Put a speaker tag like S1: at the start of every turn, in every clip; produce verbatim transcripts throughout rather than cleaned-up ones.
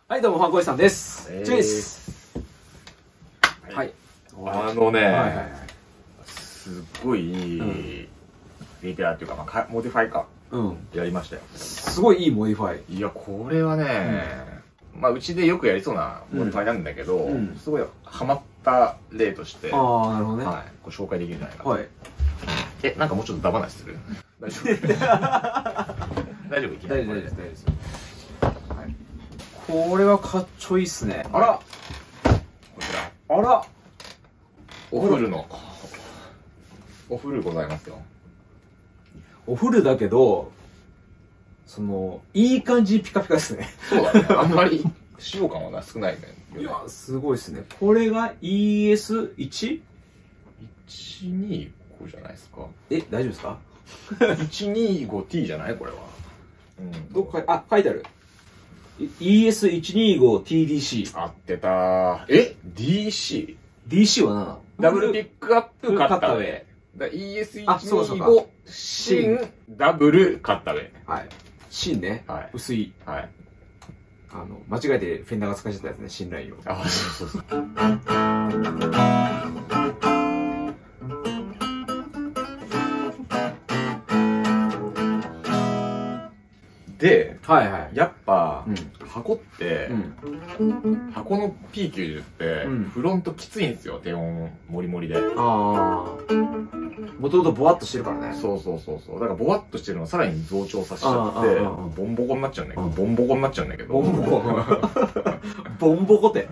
S1: はい、どうも、ファンコイさんです。
S2: えー
S1: チュイス。はい。
S2: あのね、
S1: はいはいはい。
S2: すっごいいいリペアっていうか、まあか、モディファイか、
S1: うん。
S2: やりましたよ。
S1: すごいいいモディファイ。
S2: いや、これはね、まあ、うちでよくやりそうなモディファイなんだけど、
S1: うん
S2: すごいハマった例として、
S1: ああ、なるほどね。
S2: はい、ご紹介できるんじゃないかな。
S1: はい。
S2: え、なんかもうちょっとダバなしする大丈夫大丈夫いきなり
S1: 大丈夫です、大丈夫です。これはかっちょいいっすね。あら、
S2: こちら、
S1: あら、
S2: おフルの、おフルございますよ。
S1: おフルだけど、その、いい感じにピカピカですね。
S2: そうだね、あんまり使用感はな少ないね。
S1: いや、すごいっすね。これが イーエスいち？
S2: いちにごじゃないですか。
S1: え、大丈夫ですか？
S2: いちにごティー じゃないこれは。うん。
S1: どっか、あ、書いてある。イーエスいちにごティーディーシー。
S2: 合ってたー。え ディーシー？
S1: ディーシー は何なの？
S2: ダブルピックアップカッターウ
S1: カッターウェ
S2: ェイ。だ イーエスいち
S1: あそうそうか
S2: にご新ダブルカッターウェイ。
S1: はい。芯ね。
S2: はい。
S1: 薄い。
S2: はい。
S1: あの、間違えてフェンダーが使っちゃったやつね、芯ラインを。
S2: あ、そうそうそう。で、
S1: はいはい。
S2: やっぱ、
S1: うん。
S2: 箱って、
S1: うん。
S2: 箱の ピーきゅうじゅう って、
S1: うん
S2: フロントきついんですよ、低音モリモリで。
S1: ああ。もともとボワっとしてるからね。
S2: そうそうそうそう。だからボワっとしてるのをさらに増長させちゃ
S1: あ
S2: って、
S1: あああ
S2: ボンボコになっちゃうんだけど、
S1: うん
S2: ボンボコになっちゃうんだけど。
S1: ボンボコ。ボンボコって。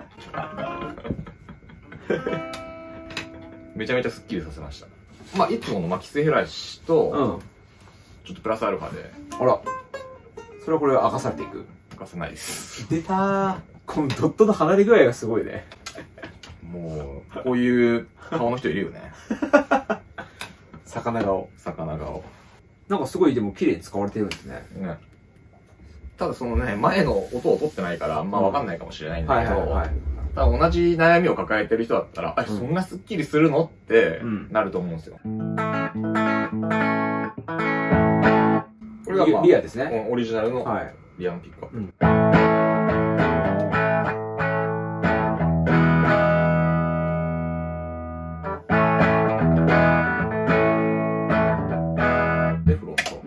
S2: めちゃめちゃスッキリさせました。まあ、いつもの巻き末減らしと、
S1: うん。
S2: ちょっとプラスアルファで、
S1: あら。それはこれ明かされていく。
S2: 浮かせないです。
S1: 出たー。このドットの離れ具合がすごいね。
S2: もう、こういう顔の人いるよね。
S1: 魚顔。
S2: 魚顔。
S1: なんかすごいでも綺麗に使われてるんですね。
S2: ね。ただそのね、前の音を取ってないからあんまわかんないかもしれないんだけど、
S1: い。
S2: ただ同じ悩みを抱えてる人だったら、あ、そんなスッキリするのって
S1: うん
S2: なると思うんですよ。これが、まあ、
S1: リアですね。
S2: オリジナルの
S1: はい。
S2: リアのピックアップ。
S1: うん
S2: で、フロント。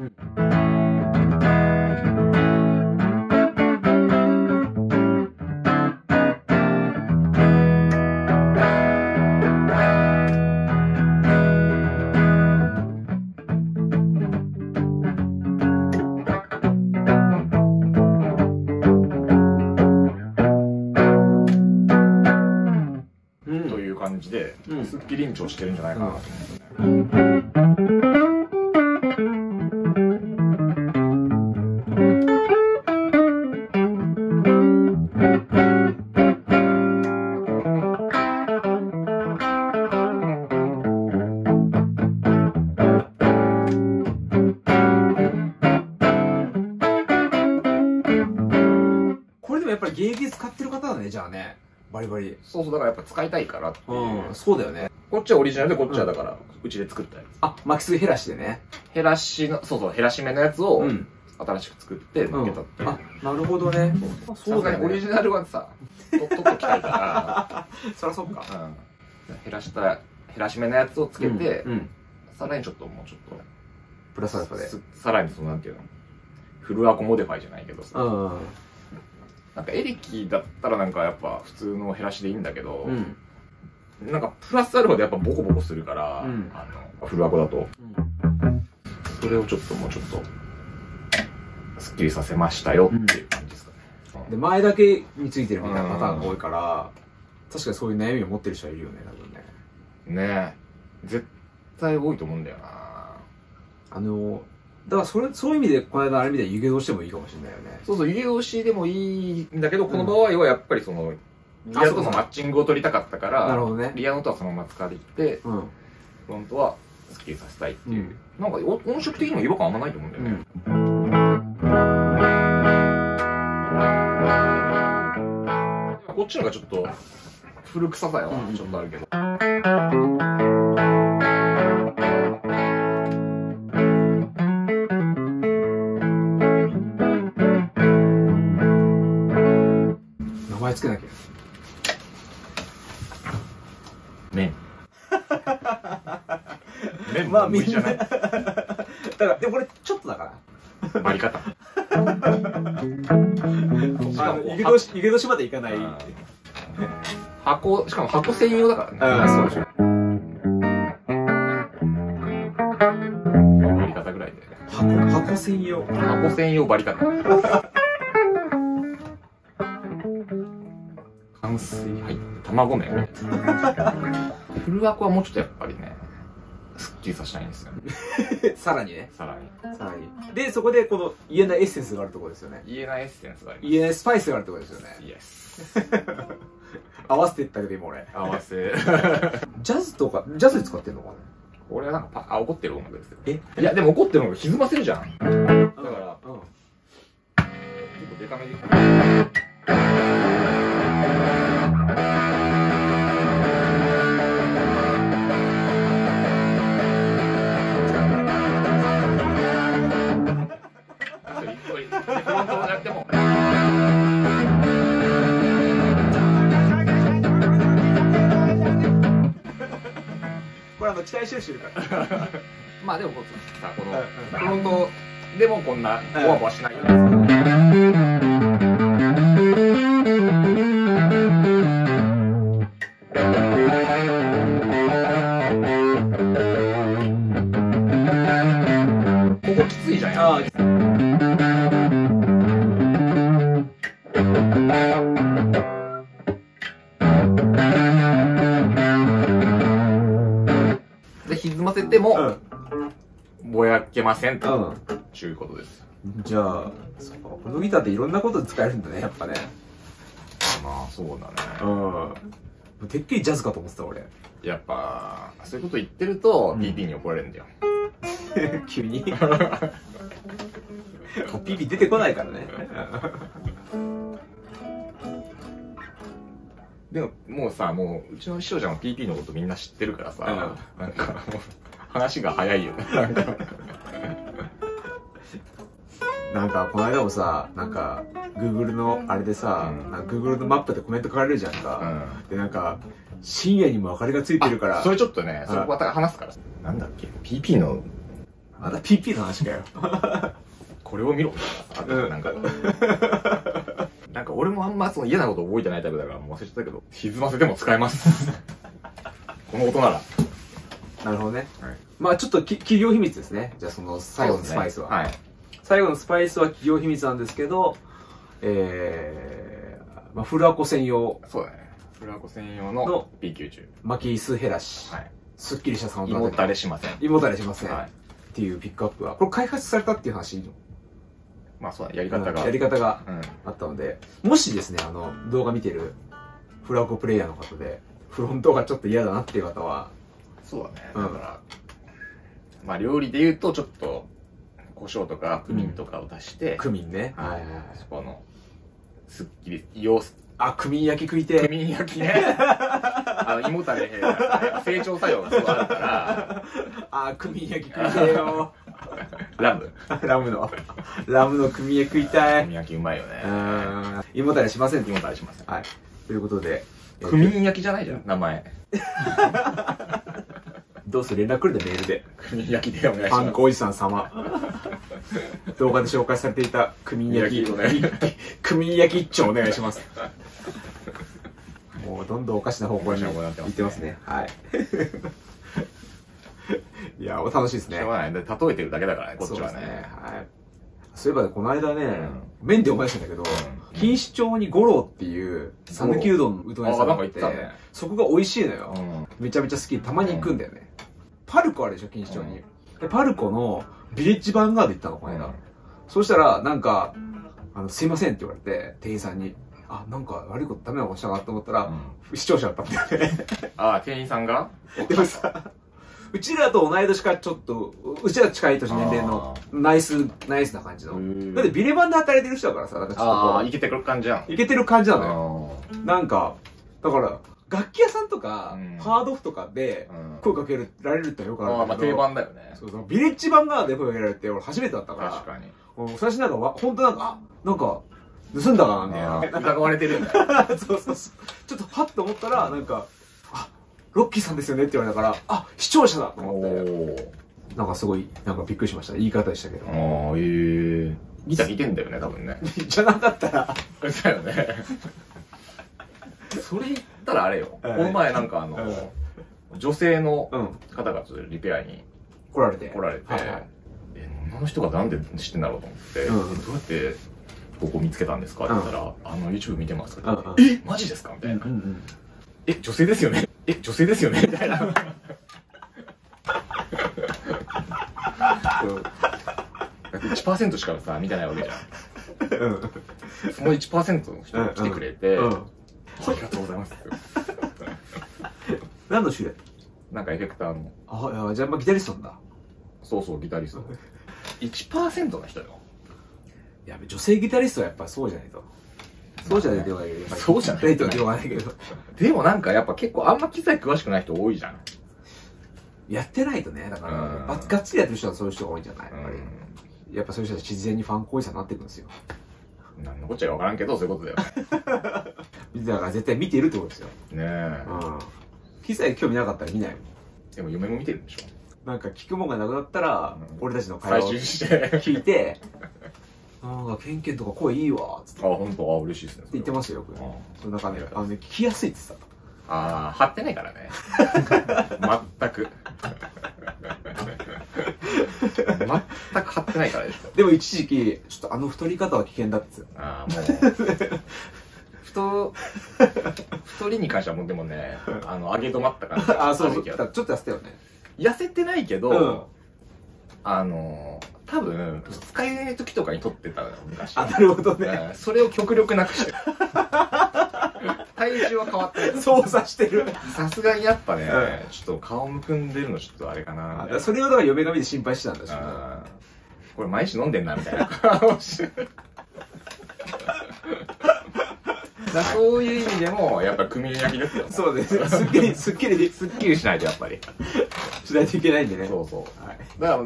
S1: うん。
S2: という感じで、
S1: うん
S2: スッキリンチをしてるんじゃないかなと思うんですよね。
S1: これでもやっぱり現役で使ってる方だね、じゃあね。バリバリ。
S2: そうそう、だからやっぱ使いたいからっていう。
S1: うん。そうだよね。
S2: こっちはオリジナルで、こっちはだから、うちで作ったやつ。
S1: あ、巻きすぎ減らしてね。
S2: 減らしの、そうそう、減らし目のやつを、
S1: ん。
S2: 新しく作って、
S1: うん
S2: 抜けたっていう。
S1: あ、なるほどね。あ
S2: そうだね、オリジナルはさ、とっとっと鍛えたら、
S1: そりゃそっか。
S2: うん、減らした、減らし目のやつをつけて、
S1: うん。
S2: さらにちょっともうちょっと、
S1: プラスアルファで。
S2: すさらにそのなんていうの、フルアコモディファイじゃないけどさ、
S1: うん。
S2: なんかエレキだったらなんかやっぱ普通の減らしでいいんだけど、
S1: うん。
S2: なんかプラスアルファでやっぱボコボコするから、
S1: うん
S2: あのフルアコだと、それをちょっともうちょっと、スッキリさせましたよっていう感じですかね。
S1: で、前だけについてるみたいなパターンが多いから、確かにそういう悩みを持ってる人はいるよね、多分ね。
S2: ねえ、絶対多いと思うんだよな。
S1: あの、だからそれ、そういう意味で、この間あれみたいに湯気通してもいいかもしれないよね。
S2: そうそう、湯気通しでもいいんだけど、この場合はやっぱりその、リアとのマッチングを取りたかったから、
S1: なるほどね。
S2: リアの音はそのまま使って、
S1: うん。
S2: フロントはスッキリさせたいっていう。
S1: うん
S2: なんかお音色的にも違和感あんまないと思うんだよね。こっちのがちょっと古臭さはちょっとあるけど。
S1: 前つけなきゃ。
S2: 麺。麺
S1: まあ
S2: も無理じゃない。
S1: だから、でもこれちょっとだから。
S2: 割り方。
S1: あの、湯気通し、湯気通しまでいかない。
S2: 箱、しかも箱専用だからね。
S1: ああ、そうでしょ。
S2: 割り方ぐらいで。
S1: 箱、箱専用。
S2: 箱専用割り方。乾水入って卵麺みたいな。フルアコはもうちょっとやっぱりね、すっきりさせたいんですよね。
S1: さらにね。
S2: さらに。
S1: さらに。で、そこでこの言えないエッセンスがあるところですよね。
S2: 言えないエッセンスがあります。
S1: 言えないスパイスがあるところですよね。
S2: イエス。
S1: 合わせていったけど今俺。
S2: 合わせ。
S1: ジャズとか、ジャズで使ってんのかな。
S2: 俺はなんかパ、あ、怒ってる音楽ですよ。
S1: え
S2: いや、でも怒ってる音楽歪ませるじゃん。だから、
S1: うん。
S2: 結構デカめで。フロントをやっても。
S1: これあの期待してる人いるから。
S2: まあでもこうさ、このフロントでもこんなボワボワしないようここきついじゃん。ああ。で歪ませても、ぼやけませんということです。
S1: じゃあ、そうか、このギターっていろんなことで使えるんだね、やっぱね。
S2: まあそうだね。
S1: うん。てっきりジャズかと思ってた俺。
S2: やっぱそういうこと言ってると ピーピー に怒られるんだよ。
S1: 急に。ピーピー出てこないからね。
S2: でももうさ、もううちの師匠ちゃんも ピーピー のことみんな知ってるからさ、なんかもう話が早いよね。
S1: なんかこの間もさ、なんか Google のあれでさ、うん、なんか Google のマップでコメント書かれるじゃんか、うん、でなんか深夜にも明かりがついてるから、
S2: それちょっとね、そこまた話すから。なんだっけ ピーピー の
S1: また ピーピー の話かよ。
S2: これを見ろみたいな、うん、なんかなんか俺もあんまその嫌なこと覚えてないタイプだからもう忘れちゃったけど、歪ませても使えますこの音なら。
S1: なるほどね、はい、まあちょっとき企業秘密ですね。じゃあその最後のスパイスは、ね、はい、最後のスパイスは企業秘密なんですけど、えーまあ、フルアコ専用。
S2: そうだね、フルアコ専用の ピーきゅうじゅう
S1: 巻き数減らし、はい、すっきりしたサウンド。
S2: 胃もたれしません。
S1: 胃もたれしません、はい、っていうピックアップはこれ開発されたっていう話いいの？
S2: まあそうだ、やり方が、
S1: やり方があったので、うん、もしですね、あの動画見てるフルアコプレイヤーの方でフロントがちょっと嫌だなっていう方は、
S2: そうだね、だから、うん、まあ料理で言うとちょっと胡椒とかクミンとかを出して、
S1: うん、クミンね、
S2: はいはいはい、そこのすっきり様子、
S1: あ、クミン焼き食いて、
S2: クミン焼きねあの胃もたれ成長作用がすごいあるから、
S1: あ、クミン焼き食いてよ
S2: ラム
S1: ラムのラムのクミン焼き食いたい。
S2: クミン焼きうまいよね。
S1: 胃もたれしません。
S2: 胃もたれしません。
S1: はい。ということで、
S2: クミン焼きじゃないじゃん、名前。
S1: どうする、連絡来るで、メールで。
S2: クミン焼きでお願いします。
S1: パンコおじさん様。動画で紹介されていたクミン焼き、クミン焼き一丁お願いします。もうどんどんおかしな方向に行ってますね。はい。いや、楽しいですね。
S2: しょうがない。例えてるだけだからね、こっちはね。
S1: はい。そういえばこの間ね、麺で思い出したんだけど、錦糸町に五郎っていう讃岐うどんのうどん屋さんがあって、そこが美味しいのよ。めちゃめちゃ好きでたまに行くんだよね。パルコあるでしょ、錦糸町に。でパルコのビレッジヴァンガード行ったの、この間。そうしたら、なんか、あの、すいませんって言われて、店員さんに。あ、なんか悪いことダメなことしたなと思ったら、視聴者だったんだよね。
S2: ああ、店員さんが
S1: でもさ、うちらと同い年かちょっと、うちら近い年年齢のナイス、ナイスな感じの。だってビレバンで働いてる人だからさ、なんかちょっと
S2: ああ、いけてる感じじゃん。
S1: いけてる感じなのよ。なんか、だから、楽器屋さんとか、ハードオフとかで声かけられるってよくあるんだけど。
S2: まあ定番だよね。
S1: そうそう。ビレッジヴァンガードで声かけられて、俺初めてだったから。
S2: 確かに。
S1: 最初なんか、ほんとなんか、あ、なんか、 盗んだかなみたいな。
S2: 疑われてるんだよ。
S1: そうそうそう。ちょっとはっと思ったら、なんか、あ、ロッキーさんですよねって言われたから、あ、視聴者だと思って。なんかすごい、なんかびっくりしました。言い方でしたけど。
S2: ああ、ええ。ギター弾いてんだよね、多分ね。
S1: じゃなかったら。
S2: だよね。それ言ったらあれよ。この前なんかあの、女性の方がちょっとリペアに
S1: 来られて。
S2: 来られて、え、女の人がなんで知ってんだろうと思って、どうやってここ見つけたんですかって言ったら、あの YouTube 見てますって言って、え、マジですかみたいな。え、女性ですよねえ、女性ですよねみたいな。だって いちパーセント しかさ、見てないわけじゃん。その いちパーセント の人が来てくれて、ありがとうございます。
S1: 何の種類？
S2: なんかエフェクターの。
S1: あ、じゃあ、まあ、ギタリストなんだ。
S2: そうそう、ギタリスト。いちパーセント の人よ。
S1: やべ、女性ギタリストはやっぱそうじゃないと。そうじゃないと。
S2: そうじゃないと
S1: は言わないけど。
S2: でもなんかやっぱ結構あんま機材詳しくない人多いじゃん。
S1: やってないとね、だから、がっつりやってる人はそういう人が多いんじゃないやっぱり。やっぱそういう人たち自然にファン行為者になっていくんですよ。
S2: なんのこっちゃかわからんけど、そういうことだよね。
S1: だから絶対見てるってことですよ。
S2: ねえ。
S1: うん。機材興味なかったら見ないもん。
S2: でも嫁も見てるんでしょ。
S1: なんか聞くもんがなくなったら、俺たちの会話を
S2: 聞
S1: いて、なんか、ケンケンとか声いいわ、つって。
S2: あ、ほんと、あ、嬉しいですね。
S1: って言ってますよ、よく。その中で、あのね、聞きやすいってさ。
S2: ああ、貼ってないからね。全く。全く貼ってないからでしょ。
S1: でも一時期、ちょっとあの太り方は危険だって。
S2: ああ、もう。太、太りに関してはもうでもね、あの、上げ止まった感じ。
S1: ああ、そうそう。ちょっと痩せたよね。
S2: 痩せてないけど、あの、多分、使えない時とかに撮ってたのよ、昔。
S1: あ、なるほどね。
S2: それを極力なくしてる。体重は変わってる。
S1: 操作してる。
S2: さすがにやっぱね、ちょっと顔むくんでるのちょっとあれかな。
S1: それをだから嫁が見て心配してたんだし。
S2: これ毎日飲んでんな、みたいな顔してる。そういう意味でも、やっぱ組み焼きですよ。
S1: そうですね。すっきり、すっきり、
S2: すっきりしないとやっぱり。
S1: しないといけないんでね。
S2: そうそう。だから、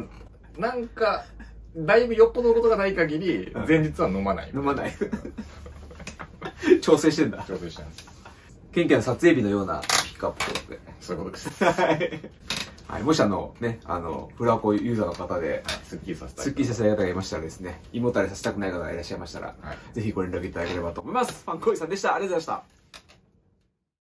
S2: なんか、だいぶよっぽどのことがない限り、前日は飲まない。
S1: 飲まない。調整してんだ。
S2: 調整してます。
S1: ケンケンの撮影日のようなピックアップということで。
S2: そういうことです。
S1: はい。もしあの、ね、あの、フラコユーザーの方で、
S2: スッキリさせたい。
S1: スッキリさせたい方がいましたらですね、胃もたれさせたくない方がいらっしゃいましたら、ぜひご連絡いただければと思います。ファンコイさんでした。ありがとうございました。